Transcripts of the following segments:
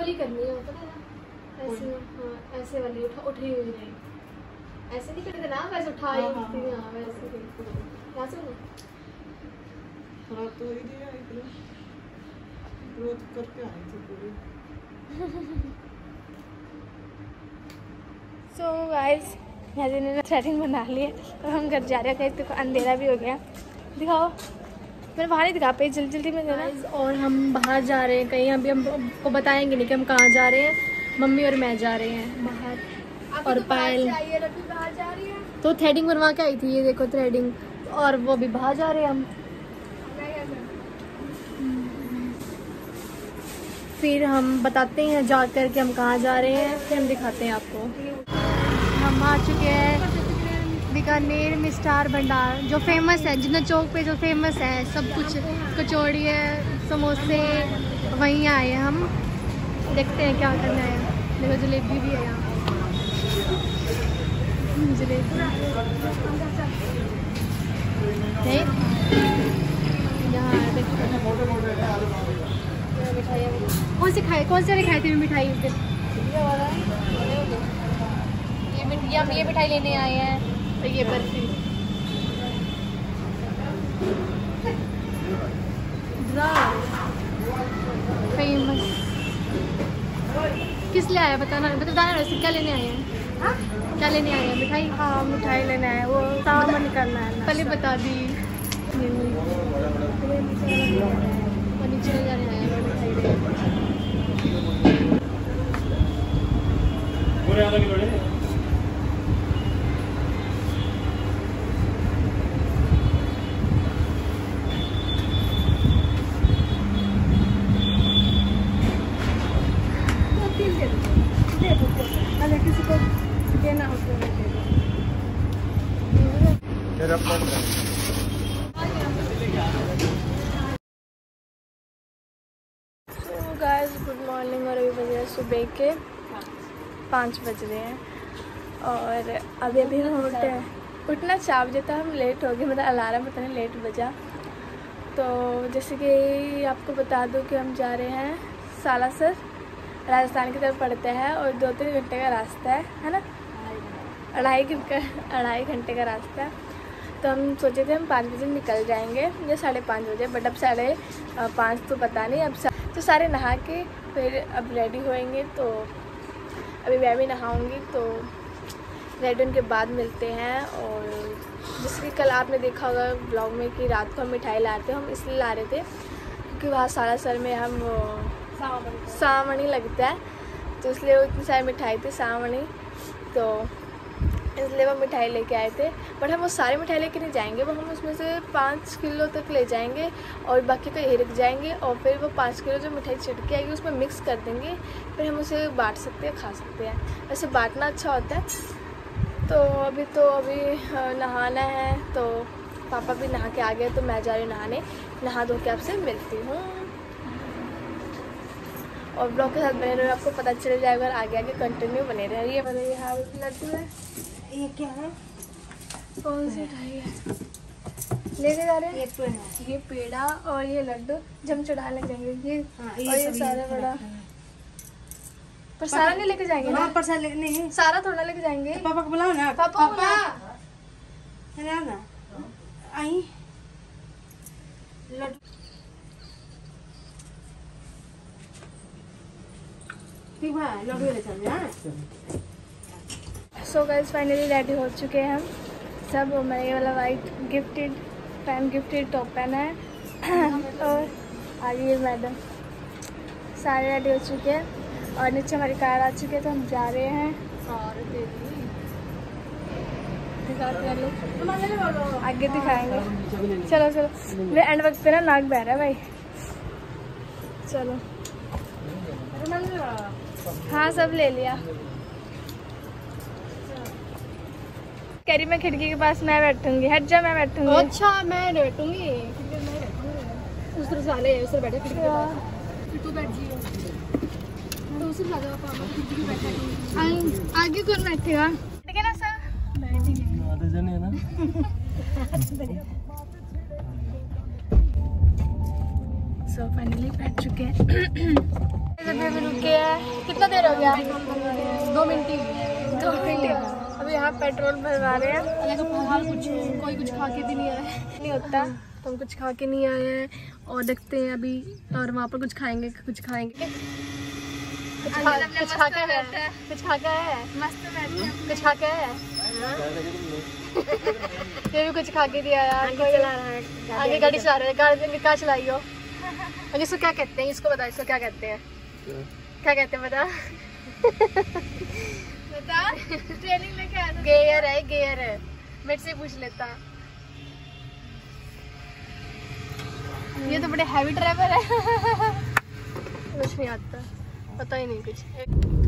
वाली करनी है, पता है ना, ऐसे हाँ, ऐसे वाली उठी हुई नहीं, ऐसे नहीं करते ना, वैसे उठाई उठती है, हाँ वैसे यहाँ से ना थोड़ा तो ही दिया इतना ग्रोथ करके आई थी पूरी। सो गाइस ने थ्रेडिंग बना ली है, तो हम घर जा रहे हैं, देखो अंधेरा भी हो गया। दिखाओ, मैंने बाहर नहीं दिखा पाई, जल्दी जल्दी में देना। और हम बाहर जा रहे हैं कहीं, अभी हमको बताएंगे नहीं कि हम कहाँ जा रहे हैं। मम्मी और मैं जा रहे हैं बाहर, और पायल बाहर जा रही है। तो थ्रेडिंग बनवा के आई थी, ये देखो थ्रेडिंग, और वो भी बाहर जा रहे हैं हम। फिर हम बताते हैं जा कर के हम कहाँ जा रहे हैं, फिर हम दिखाते हैं आपको। हम आ चुके हैं बीकानेर में स्टार भंडार, जो फेमस है, जितना चौक पे जो फेमस है सब कुछ, कचौड़ी है, समोसे, वहीं आए हैं हम। देखते हैं क्या करना है। देखो जलेबी भी है यहाँ, जलेबी यहाँ देखो मिठाई। कौन सी खाए, कौन से वाली खाई थी मिठाई उस दिन? हम ये मिठाई लेने आए हैं, और ये बर्फी। फेमस किस लिए आया बताना, बताना वैसे क्या लेने आए हैं? क्या लेने आए हैं? मिठाई? हाँ मिठाई लेना है, वो सामान करना है। पहले बता दी, नीचे ले जाने आए हैं मिठाई। किसी को देना हो तो गाइस गुड मॉर्निंग, और अभी बज रहे सुबह के 5 बज रहे हैं, और अभी हम उठे हैं। उठना 4 बजे था, हम लेट हो गए, मतलब अलार्म पता नहीं लेट बजा। तो जैसे कि आपको बता दूं कि हम जा रहे हैं सालासर, राजस्थान की तरफ पड़ते हैं, और 2-3 घंटे का रास्ता है ना, 2.5 घंटे का रास्ता है। तो हम सोचे थे हम 5 बजे निकल जाएंगे या 5:30 बजे, बट अब 5:30 तो पता नहीं। अब तो सारे नहा के फिर अब रेडी होएंगे, तो अभी मैं भी नहाऊंगी, तो रेडी होने के बाद मिलते हैं। और जैसे कि कल आपने देखा होगा ब्लॉग में कि रात को हम मिठाई ला रहे थे, हम इसलिए ला रहे थे क्योंकि वहाँ सालासर में हम सावणी लगता है, तो इसलिए वो इतनी सारी मिठाई थी सावणी, तो इसलिए वो मिठाई लेके आए थे। बट हम वो सारी मिठाई लेके नहीं जाएंगे, वो हम उसमें से 5 किलो तक ले जाएंगे, और बाकी तो यही रख जाएंगे, और फिर वो 5 किलो जो मिठाई छिड़के आएगी उसमें मिक्स कर देंगे, फिर हम उसे बांट सकते हैं, खा सकते हैं। वैसे बांटना अच्छा होता है। तो अभी नहाना है, तो पापा भी नहा के आ गए, तो मैं जा रही हूँ नहाने। नहा धो के आपसे मिलती हूँ, और ब्लॉग के साथ बने रहे, आपको पता चल जाएगा, और आगे आगे कंटिन्यू बने रहे। ये वाले यहाँ लड्डू है, ये क्या है? कौन सी मिठाई है लेके जा रहे हैं? ये तो है, ये पेड़ा और ये लड्डू जब चढ़ाने लग जाएंगे, ये और ये सारा बड़ा, पर सारा नहीं लेके जाएंगे ना, पर सारा नहीं, सारा थोड़ा लेके जाएंगे। पापा को बुलाओ ना, पापा ना आई laddu. So guys finally ready हो चुके हैं हम सब। मैंने ये वाला वाइट गिफ्टेड टॉप पहना है और आगे ये मैडम, सारे रेडी हो चुके हैं, और नीचे हमारी कार आ चुकी है, तो हम जा रहे हैं। आगे दिखाएंगे, चलो चलो। मेरे एंड वक्त पे ना नाक बह रहा है भाई, चलो। हाँ सब ले लिया। कह रही मैं खिड़की के पास मैं बैठूंगी, हट जा मैं बैठूंगी। अच्छा मैं बैठूंगी, उस तरह से आले उस तरह बैठे खिड़की के पास, फिर तू बैठ जियो तो उसे ला दो पापा खिड़की पे बैठा। आगे कौन बैठेगा? ठीक है ना सर, बैठेंगे आधे जने है ना। सो फाइनली बैठ चुके हैं। अभी अभी रुके हैं, कितना देर हो गया? 2 मिनट ही। 2 मिनट। अभी यहाँ पेट्रोल भरवा रहे हैं। कोई कुछ खा के भी नहीं आया, नहीं होता तो हम कुछ खा के नहीं आए हैं और देखते हैं अभी, और वहाँ पर कुछ खाएंगे कुछ खा के है, कुछ खा के है, मस्त बैठे हैं। कुछ खा के है। ये भी कुछ खा के दिया यार। कोई चला रहा है, आगे गाड़ी चला रहे हैं। गाड़ी क्या चलाई हो? और इसको क्या कहते हैं? इसको बता, इसको क्या कहते हैं? क्या कहते हैं बता? बता, ट्रेनिंग लेके आया था। गेयर है, गेयर है। मेरे से पूछ लेता। ये तो बड़े हैवी ड्राइवर है। कुछ नहीं आता, पता ही नहीं कुछ।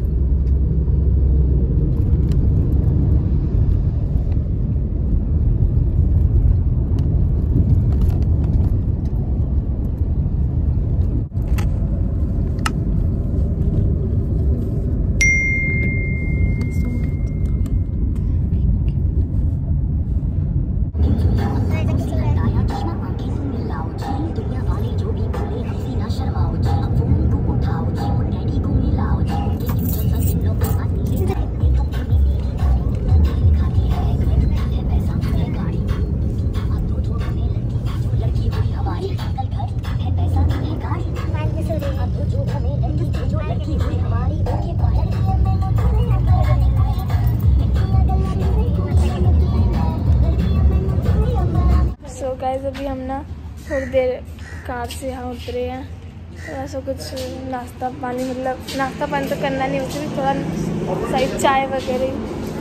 गाइस अभी हम ना थोड़ी देर कार से यहाँ उतरे हैं, थोड़ा सा कुछ नाश्ता पानी, मतलब नाश्ता पानी तो करना नहीं, उसे भी थोड़ा शायद चाय वगैरह।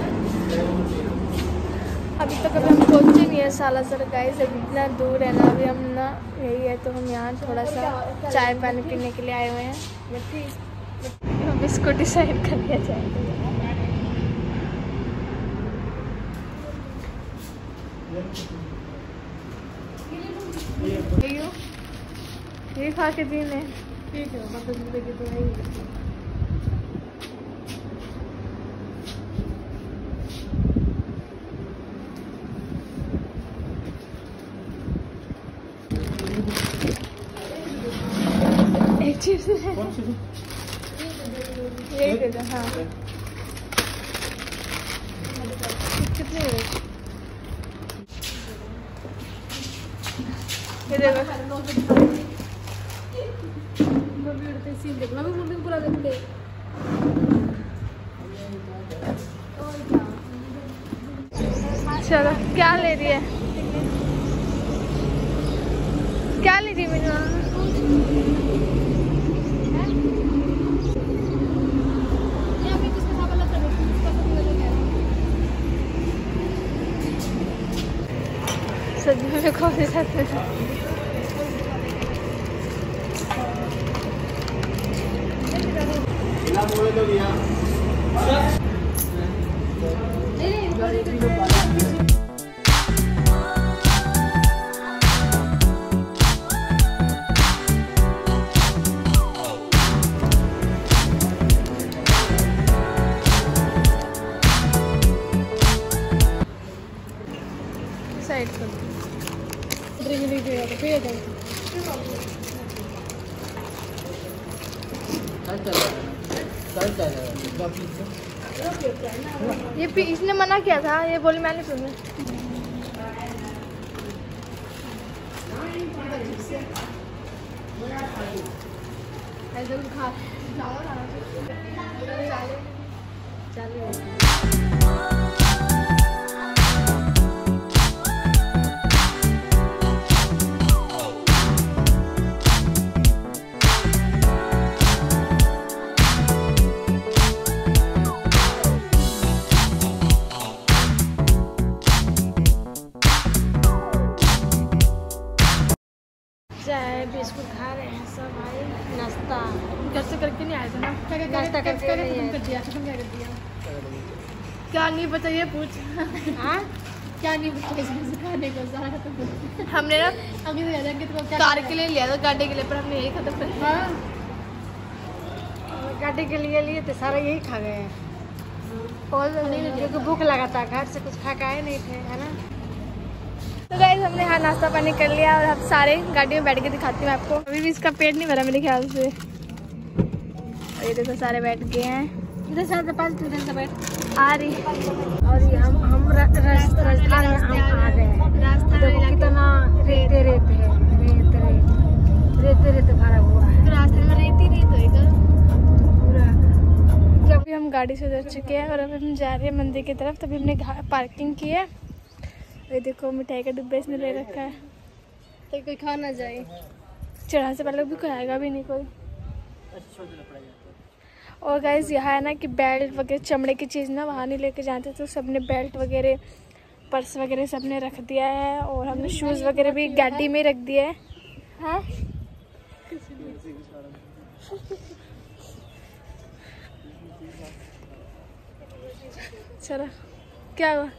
अभी तक अभी हम पहुँचे नहीं है सालासर गाइस, अभी इतना दूर है ना, अभी हम ना यही है तो हम यहाँ थोड़ा सा चाय पानी पीने के लिए आए हुए हैं। हम इसको डिसाइड कर लिया जाए। ये खा के दिन है, ठीक है, मतलब जिंदगी तो नहीं है। एक चीज है, यही दे दो। हाँ कितने ये देखो, सीन देखना भी मुझे पूरा देखते। चलो क्या ले रही है? क्या ले रही है मेरी सब्जी में कौन से साथ में? साइड कर ये इसने मना किया था, ये बोली मैंने सुना। चाय बिस्कुट खा रहे हैं सब भाई, नाश्ता घर से करके नहीं आए थे ना, नाश्ता करके खत्म कर दिया। खत्म क्या कर दिया? क्या नहीं पता ये पूछ। हाँ क्या नहीं पता खाने को सारा खत्म कर दिया। हमने ना अभी तो याद है कि तुमको क्या कार के लिए लिया था, गाड़ी के लिए, पर हमने यही खत्म कर दिया। हाँ गाड़ी के लिए तो सारा यही खा गए हैं, क्योंकि भूख लगा था, घर से कुछ खा के आए नहीं थे, है ना। तो गाइस हमने यहाँ नाश्ता पानी कर लिया और अब सारे गाड़ी में बैठ के दिखाती हूँ आपको। अभी भी इसका पेट नहीं भरा मेरे ख्याल से। ये देखो सारे बैठ गए हैं इधर से पास इधर से बैठ आ रही। और ये हम रास्ते में हम आ गए हैं। देखो कितना रेते रेत है, रेते भरा हुआ है। तो रास्ते में रेत ही रेत होएगा पूरा। जब हम गाड़ी से उतर चुके हैं और अब हम जा रहे हैं मंदिर की तरफ। तभी हमने पार्किंग की है। ये देखो मिठाई का डिब्बा इसने ले रखा है तो कोई खा ना जाए। चढ़ाने से पहले भी कोई आएगा भी नहीं कोई। और गाइस यहाँ है ना कि बेल्ट वगैरह चमड़े की चीज़ ना वहाँ नहीं लेके जाते, तो सबने बेल्ट वगैरह पर्स वगैरह सबने रख दिया है। और हमने शूज़ वगैरह भी गाड़ी में रख दिया है। हाँ चलो क्या हुआ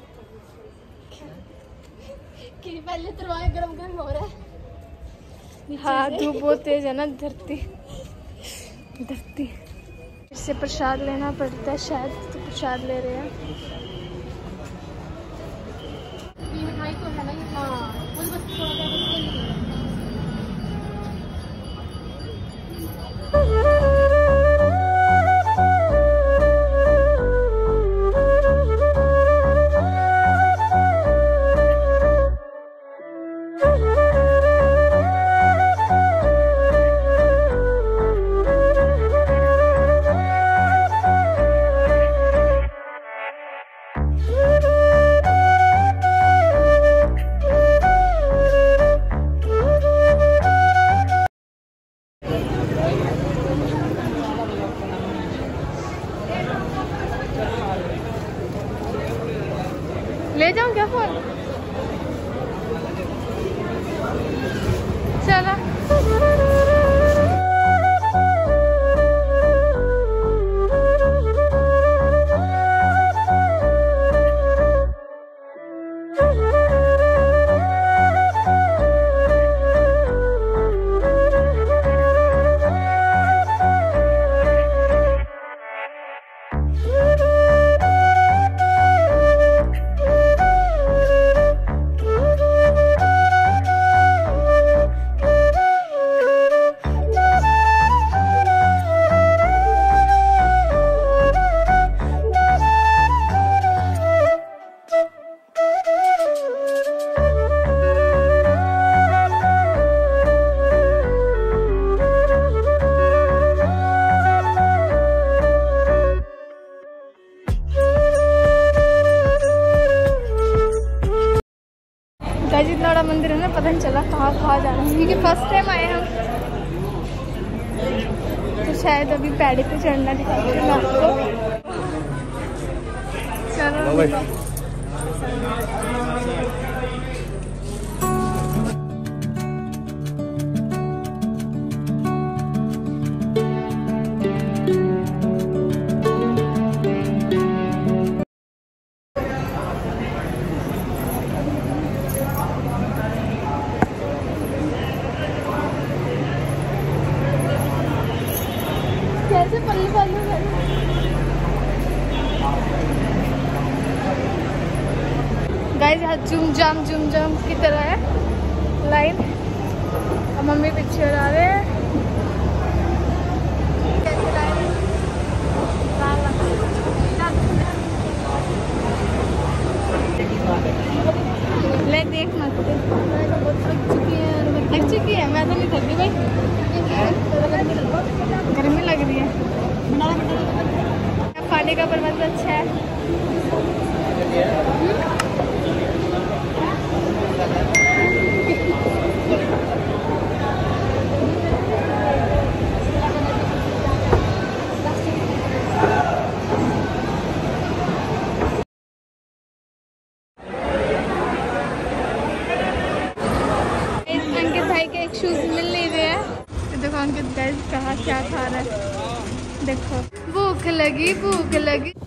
कि पहले तो गरम गरम हो रहा है। हाँ धूप बहुत तेज है ना, धरती इससे प्रसाद लेना पड़ता है शायद, तो प्रसाद ले रहे हैं। मिठाई तो है ना। हाँ बस थोड़ा ले जाऊं क्या फोन? चलो जितना बड़ा मंदिर है ना, पता नहीं चला कहाँ जाना है, क्योंकि फर्स्ट टाइम आए हम। तो शायद अभी पैड़ी पे चढ़ना दिखाते हैं आपको। चलो कैसे पल्ले गाइस यहाँ झूम जाम की तरह है लाइन। और मम्मी पीछे आ रहे हैं। ले देख मत थक चुकी है। मैं तो नहीं थकी भाई, गर्मी लग रही है। खाने का प्रबंध अच्छा है। अंकित भाई के एक शूज मिल नहीं रहे हैं। देखो अंकित गाइस कहाँ क्या खा रहा है। देखो भूख लगी